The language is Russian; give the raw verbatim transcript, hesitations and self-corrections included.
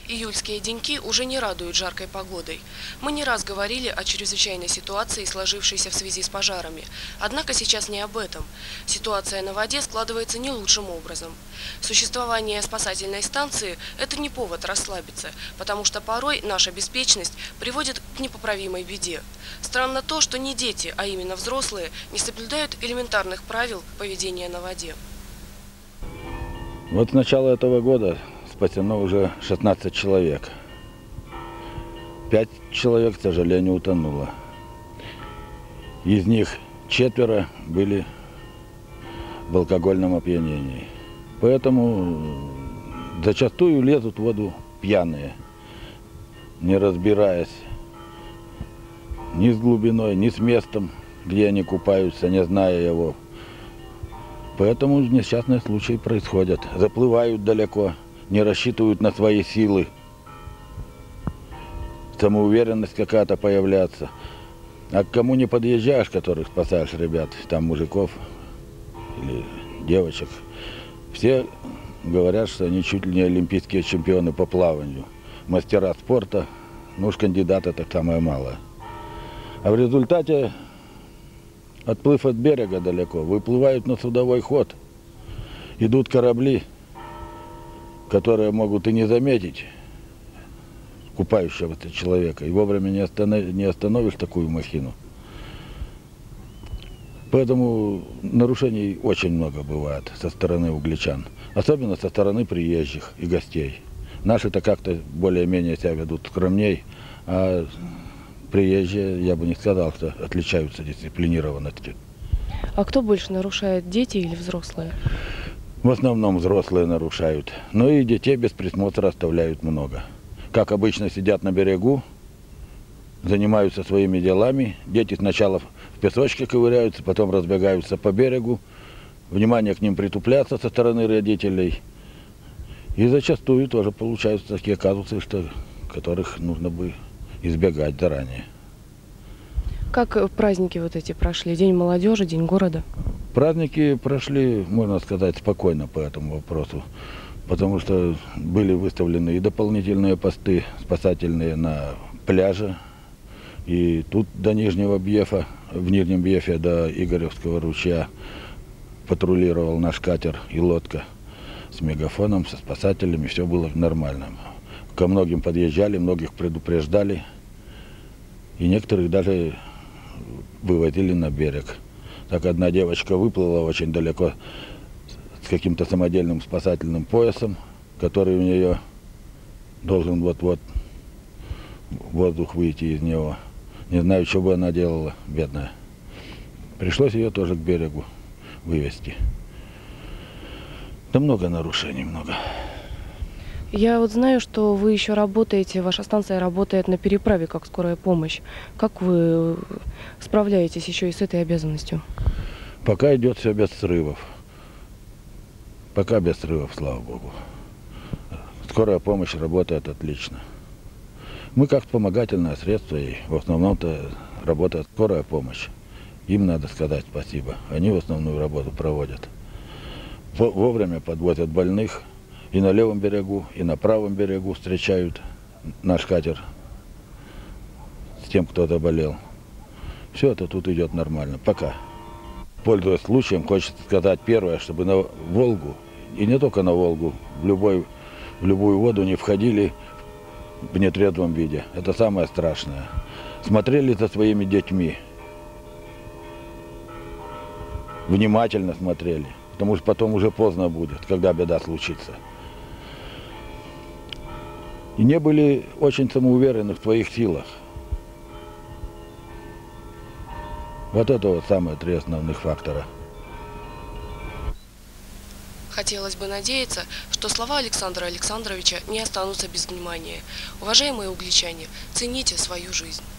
Июльские деньки уже не радуют жаркой погодой. Мы не раз говорили о чрезвычайной ситуации, сложившейся в связи с пожарами. Однако сейчас не об этом. Ситуация на воде складывается не лучшим образом. Существование спасательной станции – это не повод расслабиться, потому что порой наша беспечность приводит к непоправимой беде. Странно то, что не дети, а именно взрослые, не соблюдают элементарных правил поведения на воде. Вот с начала этого года спасено уже шестнадцать человек. Пять человек, к сожалению, утонуло. Из них четверо были в алкогольном опьянении. Поэтому зачастую лезут в воду пьяные, не разбираясь ни с глубиной, ни с местом, где они купаются, не зная его. Поэтому несчастные случаи происходят. Заплывают далеко, не рассчитывают на свои силы. Самоуверенность какая-то появляется. А к кому не подъезжаешь, которых спасаешь ребят, там мужиков или девочек, все говорят, что они чуть ли не олимпийские чемпионы по плаванию. Мастера спорта, ну уж кандидаты так самое малое. А в результате, отплыв от берега далеко, выплывают на судовой ход. Идут корабли, которые могут и не заметить купающегося человека. И вовремя не остановишь, не остановишь такую махину. Поэтому нарушений очень много бывает со стороны угличан. Особенно со стороны приезжих и гостей. Наши-то как-то более-менее себя ведут скромней, а приезжие, я бы не сказал, что отличаются дисциплинированностью. А кто больше нарушает, дети или взрослые? В основном взрослые нарушают. Но и детей без присмотра оставляют много. Как обычно, сидят на берегу, занимаются своими делами. Дети сначала в песочке ковыряются, потом разбегаются по берегу. Внимание к ним притупляется со стороны родителей. И зачастую тоже получаются такие казусы, что, которых нужно бы избегать заранее. Как праздники вот эти прошли? День молодежи, День города? Праздники прошли, можно сказать, спокойно по этому вопросу, потому что были выставлены и дополнительные посты спасательные на пляже, и тут до Нижнего Бьефа, в Нижнем Бьефе до Игоревского ручья патрулировал наш катер и лодка с мегафоном, со спасателями, все было нормально. Ко многим подъезжали, многих предупреждали, и некоторых даже выводили на берег. Так одна девочка выплыла очень далеко с каким-то самодельным спасательным поясом, который у нее должен вот-вот воздух выйти из него. Не знаю, что бы она делала, бедная. Пришлось ее тоже к берегу вывести. Да много нарушений, много. Я вот знаю, что вы еще работаете, ваша станция работает на переправе как скорая помощь. Как вы справляетесь еще и с этой обязанностью? Пока идет все без срывов. Пока без срывов, слава богу. Скорая помощь работает отлично. Мы как вспомогательное средство, и в основном-то работает скорая помощь. Им надо сказать спасибо. Они в основную работу проводят. Вовремя подвозят больных. И на левом берегу, и на правом берегу встречают наш катер с тем, кто заболел. Все это тут идет нормально. Пока. Пользуясь случаем, хочется сказать первое, чтобы на Волгу, и не только на Волгу, в, любой, в любую воду не входили в нетрезвом виде. Это самое страшное. Смотрели за своими детьми. Внимательно смотрели. Потому что потом уже поздно будет, когда беда случится. И не были очень самоуверены в своих силах. Вот это вот самые три основных фактора. Хотелось бы надеяться, что слова Александра Александровича не останутся без внимания. Уважаемые угличане, цените свою жизнь.